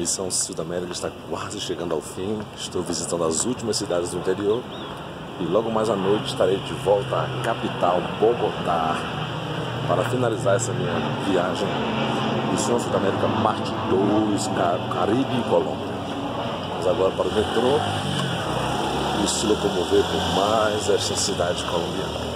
Missão Sudamérica está quase chegando ao fim. Estou visitando as últimas cidades do interior e logo mais à noite estarei de volta à capital, Bogotá, para finalizar essa minha viagem. Missão Sudamérica parte 2, Caribe e Colômbia. Mas agora para o metrô e se locomover por mais esta cidade colombiana.